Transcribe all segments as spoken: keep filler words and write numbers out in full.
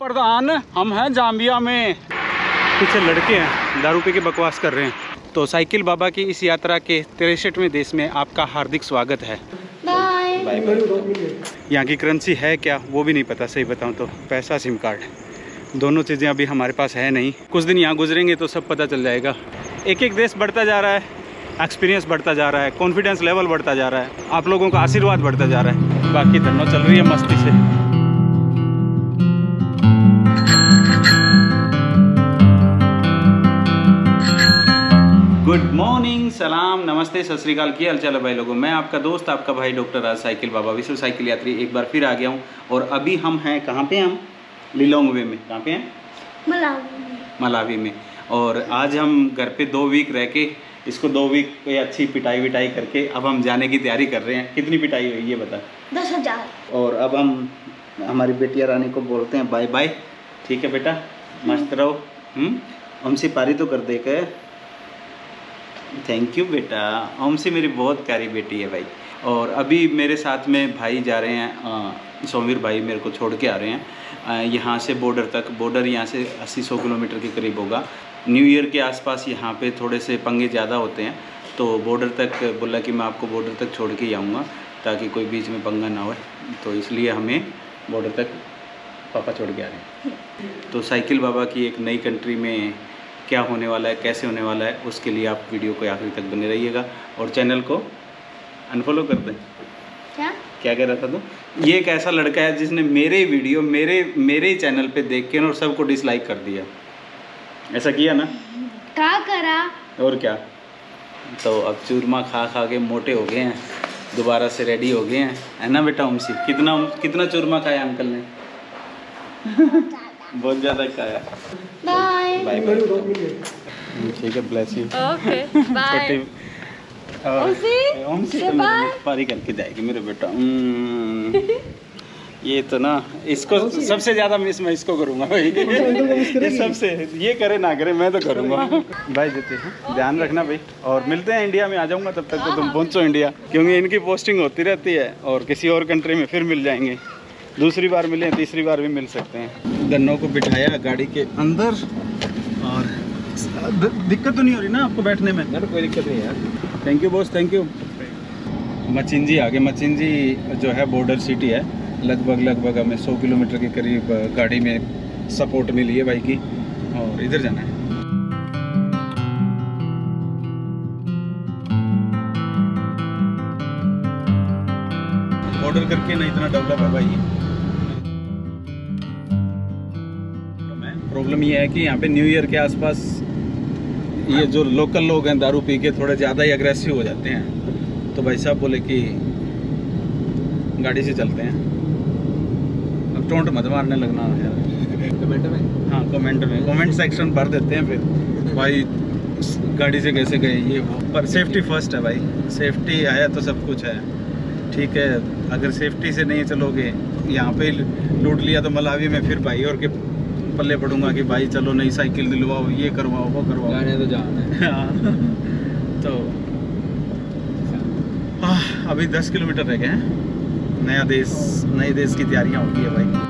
प्रधान, हम हैं जाम्बिया में। पीछे लड़के हैं दारू पी के बकवास कर रहे हैं। तो साइकिल बाबा की इस यात्रा के तिरसठवें देश में आपका हार्दिक स्वागत है। Bye bye. यहाँ की करेंसी है क्या वो भी नहीं पता, सही बताऊँ तो। पैसा, सिम कार्ड, दोनों चीज़ें अभी हमारे पास है नहीं। कुछ दिन यहाँ गुजरेंगे तो सब पता चल जाएगा। एक एक देश बढ़ता जा रहा है, एक्सपीरियंस बढ़ता जा रहा है, कॉन्फिडेंस लेवल बढ़ता जा रहा है, आप लोगों का आशीर्वाद बढ़ता जा रहा है। बाकी धन्नो चल रही है मस्ती से। गुड मॉर्निंग, सलाम, नमस्ते, सत श्री अकाल। की हालचाल है भाई लोगों। मैं आपका दोस्त, आपका भाई डॉक्टर राज साइकिल बाबा, विश्व साइकिल यात्री एक बार फिर आ गया हूँ। और अभी हम हैं कहाँ पे? हम लिलोंगवे में। कहाँ पे हैं? मलावी में। मलावी में। और आज हम घर पे दो वीक रह के इसको दो वीक पे अच्छी पिटाई विटाई करके अब हम जाने की तैयारी कर रहे हैं। कितनी पिटाई हुई ये बता? दस हजार। और अब हम हमारी बेटिया रानी को बोलते हैं बाय बाय। ठीक है बेटा, मस्त रहो। हम्म हमसे पारी तो कर दे के। थैंक यू बेटा। ओम से मेरी बहुत प्यारी बेटी है भाई। और अभी मेरे साथ में भाई जा रहे हैं, सोमवीर भाई मेरे को छोड़ के आ रहे हैं यहाँ से बॉर्डर तक। बॉर्डर यहाँ से अस्सी सौ किलोमीटर के करीब होगा। न्यू ईयर के आसपास यहाँ पे थोड़े से पंगे ज़्यादा होते हैं, तो बॉर्डर तक बोला कि मैं आपको बॉर्डर तक छोड़ के ही आऊँगा ताकि कोई बीच में पंगा ना हो। तो इसलिए हमें बॉर्डर तक पापा छोड़ के आ रहे हैं। तो साइकिल बाबा की एक नई कंट्री में क्या होने वाला है, कैसे होने वाला है, उसके लिए आप वीडियो को आखिरी तक बने रहिएगा। और चैनल को अनफॉलो कर दें। क्या क्या कह रहा था तो? ये एक ऐसा लड़का है जिसने मेरे वीडियो मेरे मेरे चैनल पे देख के और सबको डिसलाइक कर दिया। ऐसा किया ना? क्या करा? और क्या। तो अब चूरमा खा खा के मोटे हो गए हैं, दोबारा से रेडी हो गए हैं, है ना बेटा? उमसी कितना कितना चूरमा खाया अंकल ने? बहुत ज़्यादा खाया। Bye bye bye. ठीक है, ब्लेस यू। Okay bye. ओमसी ओमसी तो मेरी पारी करके जाएगी मेरे बेटा। ये तो ना, इसको सबसे ज़्यादा मिस मैं इसको करूँगा भाई। ये सबसे, ये करे ना करे मैं तो करूँगा भाई। देते हैं, ध्यान रखना भाई। और मिलते हैं इंडिया में, आ जाऊँगा तब तक तो तुम पहुँचो इंडिया, क्योंकि इनकी पोस्टिंग होती रहती है और किसी और कंट्री में फिर मिल जाएंगे। दूसरी बार मिले, तीसरी बार भी मिल सकते हैं। गन्नों को बिठाया गाड़ी के अंदर और दिक्कत तो नहीं हो रही ना आपको बैठने में? यार कोई दिक्कत नहीं यार। Thank you boss, thank you. Mchinji आगे, मचिंजी जो है बॉर्डर सिटी है। लगभग लगभग हमें सौ किलोमीटर के करीब गाड़ी में सपोर्ट मिली है भाई की। और इधर जाना है। ऑर्डर करके ना इतना डेवलप है भाई। प्रॉब्लम ये है कि यहाँ पे न्यू ईयर के आसपास ये जो लोकल लोग हैं दारू पी के थोड़े ज़्यादा ही अग्रेसिव हो जाते हैं। तो भाई साहब बोले कि गाड़ी से चलते हैं। अब टोंट मत मारने लगना यार। कमेंट में, हाँ कमेंट में, कमेंट सेक्शन भर देते हैं फिर भाई गाड़ी से कैसे गए ये वो। पर सेफ्टी फर्स्ट है भाई, सेफ्टी है तो सब कुछ है। ठीक है, अगर सेफ्टी से नहीं चलोगे, यहाँ पे लूट लिया तो मलावी में फिर भाई और के पल्ले पड़ूंगा कि भाई चलो नई साइकिल दिलवाओ, ये करवाओ, वो करवाओ। जाने तो जाना है। तो आ, अभी दस किलोमीटर रह गए हैं। नया देश, नए देश की तैयारियां होती है भाई।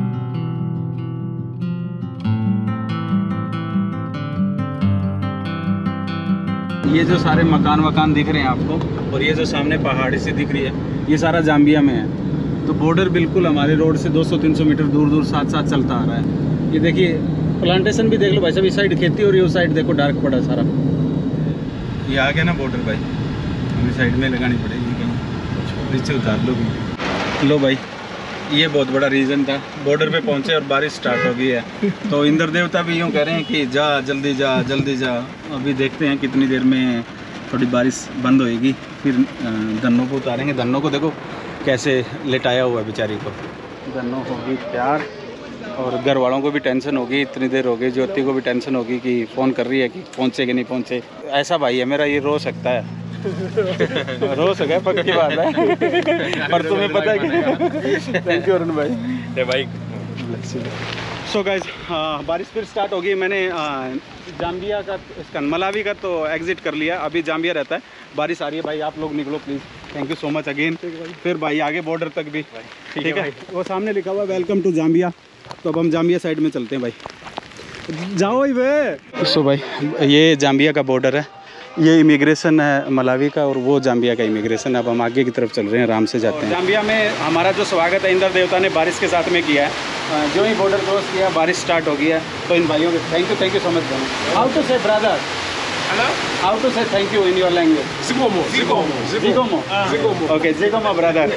ये जो सारे मकान वकान दिख रहे हैं आपको, और ये जो सामने पहाड़ी सी दिख रही है, ये सारा जाम्बिया में है। तो बॉर्डर बिल्कुल हमारे रोड से दो सौ तीन सौ मीटर दूर दूर साथ साथ चलता आ रहा है। ये देखिए प्लांटेशन भी देख लो भाई साहब। इस साइड खेती हो रही है, उस साइड देखो डार्क पड़ा सारा। ये आ गया ना बॉर्डर भाई, हमें साइड में लगानी पड़ेगी कहीं, नीचे उतार लो। लो भाई, ये बहुत बड़ा रीज़न था। बॉर्डर पे पहुंचे और बारिश स्टार्ट हो गई है। तो इंद्र देवता भी यूँ कह रहे हैं कि जा जल्दी जा जल्दी जा। अभी देखते हैं कितनी देर में थोड़ी बारिश बंद होएगी, फिर धन्नों को उतारेंगे। धन्नों को देखो कैसे लेटाया हुआ है बेचारी को। धन्नों होगी प्यार, और घर वालों को भी टेंशन होगी। इतनी देर हो गई, ज्योति को भी टेंशन होगी कि फ़ोन कर रही है कि पहुँचे कि नहीं पहुँचे। ऐसा भाई है मेरा, ये रो सकता है। रो सके पक्की बात है। और तुम्हें पता है कि थैंक यू अरुण भाई। भाई सो गाइस, बारिश फिर स्टार्ट हो गई। मैंने जाम्बिया का, इसका मलावी का तो एग्जिट कर लिया, अभी जाम्बिया रहता है। बारिश आ रही है भाई, आप लोग निकलो please. Thank you so much again. फिर भाई आगे बॉर्डर तक भी ठीक है, वो सामने लिखा हुआ वेलकम टू जाम्बिया। तो अब हम जाम्बिया साइड में चलते हैं भाई। जाओ ही वे। सो भाई ये जाम्बिया का बॉर्डर है, ये इमिग्रेशन है मलावी का और वो जाम्बिया का इमिग्रेशन है। अब हम आगे की तरफ चल रहे हैं, आराम से जाते हैं। जाम्बिया में हमारा जो स्वागत है इंद्र देवता ने बारिश के साथ में किया है। जो ही बॉर्डर क्रॉस किया बारिश स्टार्ट हो गई है, तो इन भाइयों के thank you thank you so much. How to say brother, Hello? how to say thank you in your language? Zigomo. Zigomo. Zigomo. Zigomo. Okay, Zigomo brother.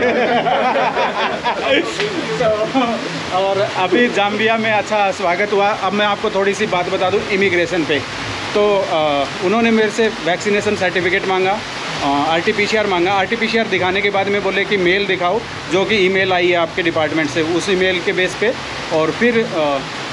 so, और अभी जाम्बिया में अच्छा स्वागत हुआ। अब मैं आपको थोड़ी सी बात बता दूं इमिग्रेशन पे। तो आ, उन्होंने मेरे से वैक्सीनेशन सर्टिफिकेट मांगा, R T P C R मांगा। R T P C R दिखाने के बाद में बोले कि मेल दिखाओ, जो कि ईमेल आई है आपके डिपार्टमेंट से, उस ईमेल के बेस पे। और फिर आ,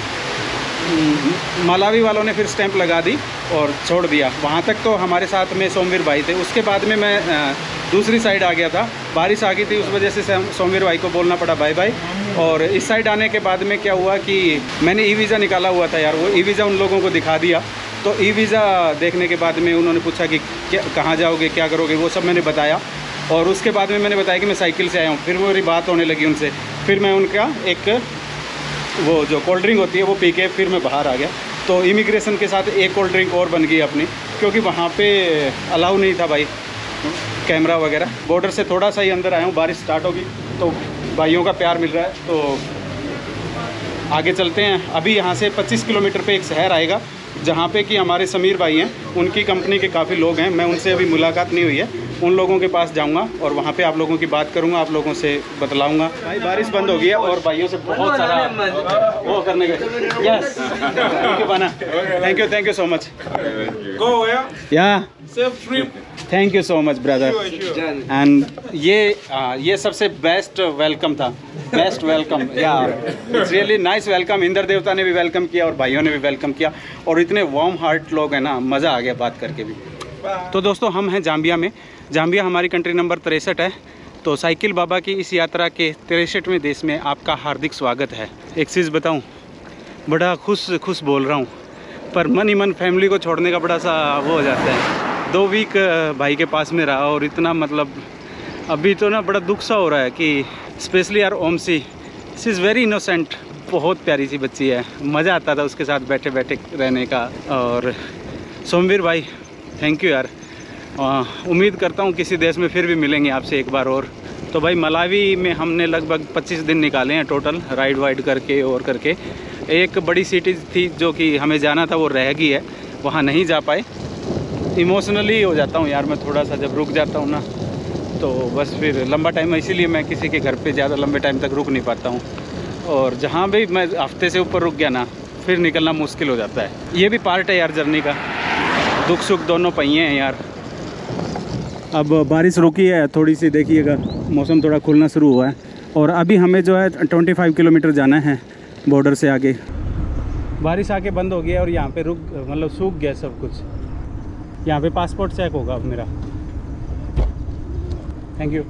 मलावी वालों ने फिर स्टैंप लगा दी और छोड़ दिया। वहाँ तक तो हमारे साथ में सोमवीर भाई थे। उसके बाद में मैं दूसरी साइड आ गया था, बारिश आ गई थी, उस वजह से सोमवीर भाई को बोलना पड़ा बाय बाय। और इस साइड आने के बाद में क्या हुआ कि मैंने ई वीज़ा निकाला हुआ था यार, वो ई वीज़ा उन लोगों को दिखा दिया। तो ई वीज़ा देखने के बाद में उन्होंने पूछा कि क्या कहाँ जाओगे, क्या करोगे, वो सब मैंने बताया। और उसके बाद में मैंने बताया कि मैं साइकिल से आया हूँ। फिर मेरी बात होने लगी उनसे, फिर मैं उनका एक वो जो कोल्ड ड्रिंक होती है वो पी के फिर मैं बाहर आ गया। तो इमिग्रेशन के साथ एक कोल्ड ड्रिंक और बन गई अपनी, क्योंकि वहाँ पे अलाउ नहीं था भाई कैमरा वगैरह। बॉर्डर से थोड़ा सा ही अंदर आया हूँ, बारिश स्टार्ट होगी तो भाइयों का प्यार मिल रहा है। तो आगे चलते हैं। अभी यहाँ से पच्चीस किलोमीटर पे एक शहर आएगा जहाँ पे कि हमारे समीर भाई हैं, उनकी कंपनी के काफ़ी लोग हैं। मैं उनसे अभी मुलाकात नहीं हुई है, उन लोगों के पास जाऊंगा और वहाँ पे आप लोगों की बात करूंगा, आप लोगों से बतलाऊंगा। भाई बारिश बंद हो गई है और भाइयों से बहुत सारा वो करने के। यस थैंक यू बाना, thank you thank you so much. Go where? या Safe trip. Thank you so much brother. And ये आ, ये सबसे बेस्ट वेलकम था, बेस्ट वेलकम यार, it's really nice welcome. Indra देवता ने भी वेलकम किया और भाइयों ने भी वेलकम किया, और इतने वार्म हार्ट लोग हैं ना, मज़ा आ गया बात करके भी। तो दोस्तों हम हैं जाम्बिया में। जाम्बिया हमारी कंट्री नंबर तिरसठ है। तो साइकिल बाबा की इस यात्रा के तिरसठवें देश में आपका हार्दिक स्वागत है। एक चीज़ बताऊं, बड़ा खुश खुश बोल रहा हूं, पर मन ही मन फैमिली को छोड़ने का बड़ा सा वो हो जाता है। दो वीक भाई के पास में रहा और इतना मतलब अभी तो ना बड़ा दुख सा हो रहा है कि स्पेशली यार ओमसी, शी इज़ वेरी इनोसेंट, बहुत प्यारी सी बच्ची है, मज़ा आता था उसके साथ बैठे बैठे रहने का। और सोमवीर भाई थैंक यू यार, उम्मीद करता हूँ किसी देश में फिर भी मिलेंगे आपसे एक बार और। तो भाई मलावी में हमने लगभग पच्चीस दिन निकाले हैं टोटल, राइड वाइड करके और करके। एक बड़ी सिटी थी जो कि हमें जाना था वो रह गई है, वहाँ नहीं जा पाए। इमोशनली हो जाता हूँ यार मैं थोड़ा सा, जब रुक जाता हूँ ना तो बस फिर लंबा टाइम, इसीलिए मैं किसी के घर पे ज़्यादा लंबे टाइम तक रुक नहीं पाता हूँ। और जहाँ भी मैं हफ्ते से ऊपर रुक गया ना, फिर निकलना मुश्किल हो जाता है। ये भी पार्ट है यार जर्नी का, दुख सुख दोनों पहिए हैं यार। अब बारिश रुकी है थोड़ी सी, देखिएगा मौसम थोड़ा खुलना शुरू हुआ है। और अभी हमें जो है पच्चीस किलोमीटर जाना है बॉर्डर से आगे। बारिश आके बंद हो गया और यहाँ पे रुक मतलब सूख गया सब कुछ। यहाँ पे पासपोर्ट चेक होगा अब मेरा। Thank you.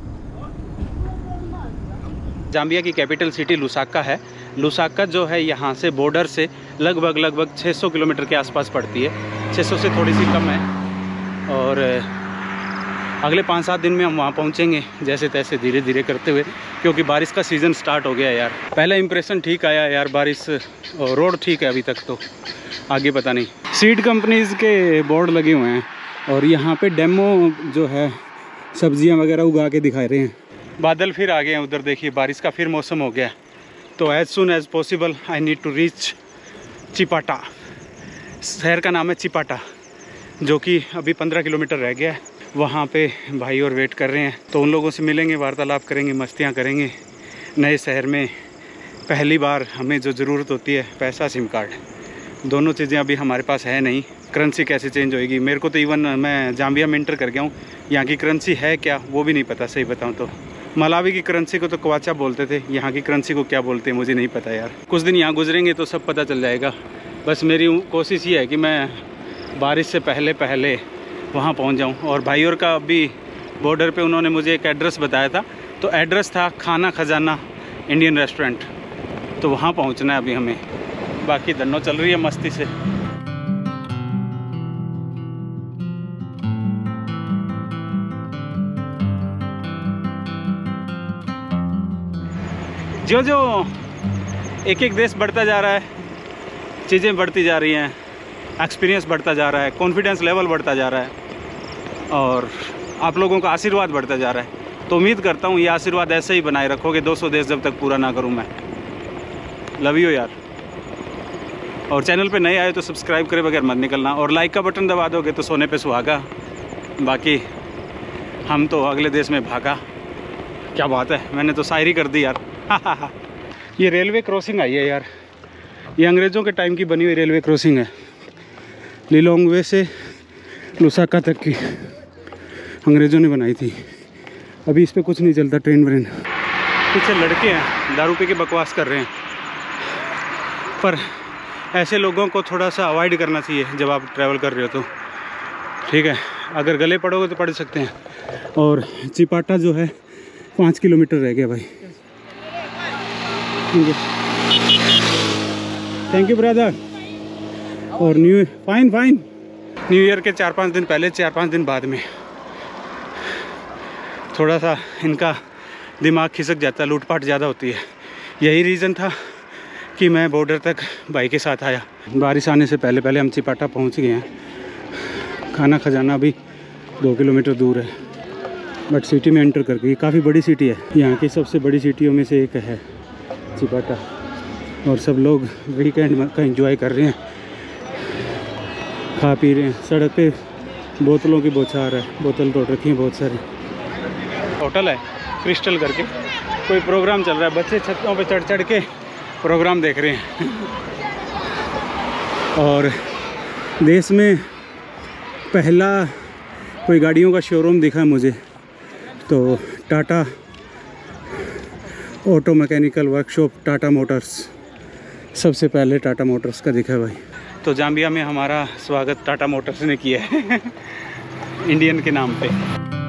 जाम्बिया की कैपिटल सिटी लुसाका है। लुसाका जो है यहाँ से बॉर्डर से लगभग लगभग छह सौ किलोमीटर के आसपास पड़ती है, छह सौ से थोड़ी सी कम है। और अगले पाँच सात दिन में हम वहाँ पहुँचेंगे जैसे तैसे धीरे धीरे करते हुए, क्योंकि बारिश का सीज़न स्टार्ट हो गया यार। पहला इंप्रेशन ठीक आया यार, बारिश और रोड ठीक है अभी तक, तो आगे पता नहीं। सीड कंपनीज़ के बोर्ड लगे हुए हैं और यहाँ पे डेमो जो है सब्जियाँ वगैरह उगा के दिखा रहे हैं। बादल फिर आ गए हैं उधर, देखिए बारिश का फिर मौसम हो गया। तो as soon as possible I need to reach Chipata. शहर का नाम है चिपाटा, जो कि अभी पंद्रह किलोमीटर रह गया है। वहाँ पे भाई और वेट कर रहे हैं, तो उन लोगों से मिलेंगे, वार्तालाप करेंगे, मस्तियाँ करेंगे। नए शहर में पहली बार हमें जो ज़रूरत होती है पैसा, सिम कार्ड, दोनों चीज़ें अभी हमारे पास है नहीं। करेंसी कैसे चेंज होएगी मेरे को तो इवन मैं जाम्बिया में इंटर कर गया हूँ, यहाँ की करेंसी है क्या वो भी नहीं पता। सही बताऊँ तो मलावी की करेंसी को तो क्वाचा बोलते थे, यहाँ की करेंसी को क्या बोलते हैं मुझे नहीं पता यार। कुछ दिन यहाँ गुजरेंगे तो सब पता चल जाएगा। बस मेरी कोशिश ये है कि मैं बारिश से पहले पहले वहाँ पहुँच जाऊँ। और भाइयों का अभी बॉर्डर पे उन्होंने मुझे एक एड्रेस बताया था, तो एड्रेस था खाना खजाना इंडियन रेस्टोरेंट, तो वहाँ पहुँचना है अभी हमें। बाकी धन्नो चल रही है मस्ती से। जो जो एक एक देश बढ़ता जा रहा है, चीज़ें बढ़ती जा रही हैं, एक्सपीरियंस बढ़ता जा रहा है, कॉन्फिडेंस लेवल बढ़ता जा रहा है और आप लोगों का आशीर्वाद बढ़ता जा रहा है। तो उम्मीद करता हूँ ये आशीर्वाद ऐसे ही बनाए रखोगे दो सौ देश जब तक पूरा ना करूँ मैं। लव यू यार। और चैनल पे नए आए तो सब्सक्राइब करे बगैर मत निकलना और लाइक का बटन दबा दोगे तो सोने पे सुहागा। बाकी हम तो अगले देश में भागा। क्या बात है, मैंने तो शायरी कर दी यार। ये रेलवे क्रॉसिंग आई है यार, ये अंग्रेज़ों के टाइम की बनी हुई रेलवे क्रॉसिंग है। लिलोंगवे से लुसाका तक की अंग्रेज़ों ने बनाई थी। अभी इस पर कुछ नहीं चलता, ट्रेन व्रेन। पीछे लड़के हैं दारू पी के बकवास कर रहे हैं, पर ऐसे लोगों को थोड़ा सा अवॉइड करना चाहिए जब आप ट्रैवल कर रहे हो तो, ठीक है। अगर गले पड़ोगे तो पड़ सकते हैं। और चिपाटा जो है पाँच किलोमीटर रह गया भाई। Thank you brother. और new fine fine new year के चार पाँच दिन पहले, चार पाँच दिन बाद में थोड़ा सा इनका दिमाग खिसक जाता है, लूटपाट ज़्यादा होती है। यही रीज़न था कि मैं बॉर्डर तक भाई के साथ आया। बारिश आने से पहले पहले हम चिपाटा पहुंच गए हैं। खाना खजाना भी दो किलोमीटर दूर है, बट सिटी में एंटर करके, ये काफ़ी बड़ी सिटी है, यहाँ की सबसे बड़ी सिटियों में से एक है चिपाटा। और सब लोग वीकेंड का एंजॉय कर रहे हैं, खा पी रहे हैं। सड़क पे बोतलों की बौछार है, बोतल तोड़ रखी हैं बहुत सारी। होटल है क्रिस्टल करके, कोई प्रोग्राम चल रहा है, बच्चे छतों पे चढ़ चढ़ के प्रोग्राम देख रहे हैं। और देश में पहला कोई गाड़ियों का शोरूम दिखा मुझे तो Tata auto mechanical workshop, Tata motors, सबसे पहले टाटा मोटर्स का दिखा भाई। तो जाम्बिया में हमारा स्वागत टाटा मोटर्स ने किया है इंडियन के नाम पे।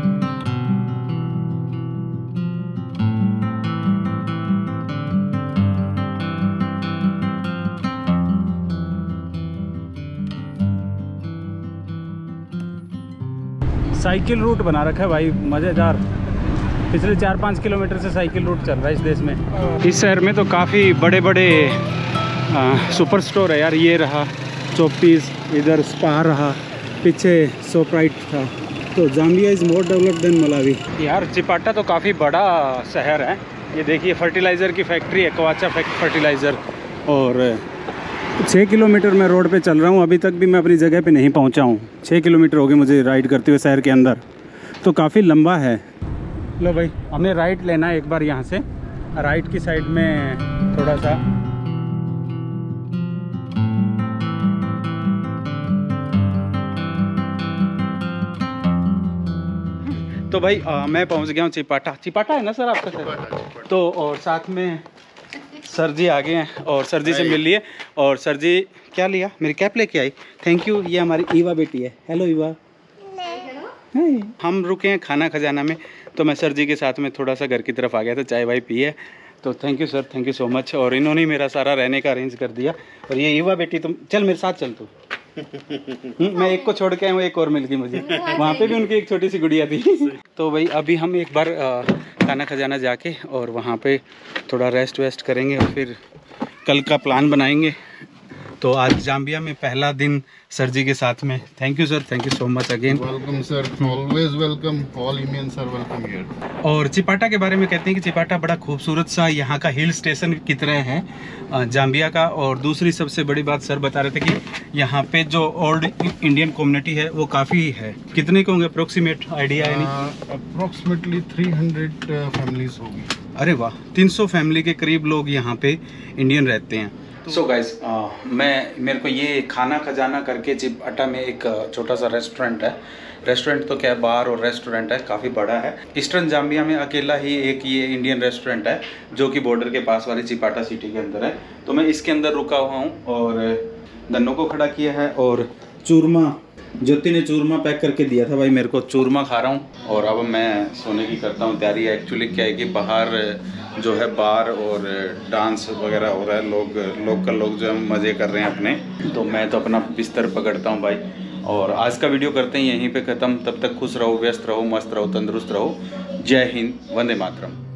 साइकिल रूट बना रखा है भाई, मज़ेदार। पिछले चार पाँच किलोमीटर से साइकिल रूट चल रहा है इस देश में। इस शहर में तो काफ़ी बड़े बड़े आ, सुपर स्टोर है यार। ये रहा चौपीस, इधर स्पा रहा, पीछे सोपराइट था। तो Zambia is more developed than Malawi. यार चिपाटा तो काफ़ी बड़ा शहर है। ये देखिए फर्टिलाइज़र की फैक्ट्री है, कवाचा फर्टिलाइज़र। और छः किलोमीटर मैं रोड पे चल रहा हूँ, अभी तक भी मैं अपनी जगह पे नहीं पहुँचा हूँ। छः किलोमीटर हो गए मुझे राइड करते हुए शहर के अंदर, तो काफ़ी लंबा है। लो भाई, हमें राइट लेना है एक बार यहाँ से, राइट की साइड में थोड़ा सा। तो भाई आ, मैं पहुँच गया हूँ चिपाटा। चिपाटा है ना सर आपका सर? तो और साथ में सर जी आ गए हैं और सर जी से मिल लिए। और सर जी क्या लिया? मेरी कैप लेके आई, थैंक यू। ये हमारी ईवा बेटी है। Hello Eva. हम रुके हैं खाना खजाना में, तो मैं सर जी के साथ में थोड़ा सा घर की तरफ आ गया था, चाय वाय पी है। तो thank you sir, thank you so much. और इन्होंने मेरा सारा रहने का अरेंज कर दिया। और ये ईवा बेटी, तुम चल मेरे साथ चल तू। मैं एक को छोड़ के आया हूँ, एक और मिल गई मुझे। वहाँ पे भी उनकी एक छोटी सी गुड़िया थी। तो भाई अभी हम एक बार आ, खाना खजाना जाके और वहाँ पे थोड़ा रेस्ट वेस्ट करेंगे और फिर कल का प्लान बनाएंगे। तो आज जाम्बिया में पहला दिन सर जी के साथ में। Thank you sir, thank you so much again. Welcome sir, always welcome, all Indians are welcome here. और चिपाटा के बारे में कहते हैं कि चिपाटा बड़ा खूबसूरत सा यहाँ का हिल स्टेशन की तरह है जाम्बिया का। और दूसरी सबसे बड़ी बात सर बता रहे थे कि यहाँ पे जो ओल्ड इंडियन कम्युनिटी है वो काफ़ी है। कितने के होंगे अप्रोक्सीमेट आइडिया है? नहीं, अप्रोक्सीमेटली थ्री हंड्रेड फैमिलीज होगी। अरे वाह, तीन सौ फैमिली के करीब लोग यहाँ पे इंडियन रहते हैं। सो so गाइज, मैं मेरे को ये खाना खजाना करके चिपाटा में एक छोटा सा रेस्टोरेंट है। रेस्टोरेंट तो क्या है, बार और रेस्टोरेंट है, काफ़ी बड़ा है। ईस्टर्न जाम्बिया में अकेला ही एक ये इंडियन रेस्टोरेंट है जो कि बॉर्डर के पास वाली चिपाटा सिटी के अंदर है। तो मैं इसके अंदर रुका हुआ हूँ और गन्नों को खड़ा किया है। और चूरमा, ज्योति ने चूरमा पैक करके दिया था भाई मेरे को, चूरमा खा रहा हूँ। और अब मैं सोने की करता हूँ तैयारी। एक्चुअली क्या है कि बाहर जो है बार और डांस वगैरह हो रहा है, लोग लोकल लोग जो है मज़े कर रहे हैं अपने। तो मैं तो अपना बिस्तर पकड़ता हूँ भाई। और आज का वीडियो करते हैं यहीं पे ख़त्म। तब तक खुश रहो, व्यस्त रहो, मस्त रहो, तंदुरुस्त रहो। जय हिंद, वंदे मातरम।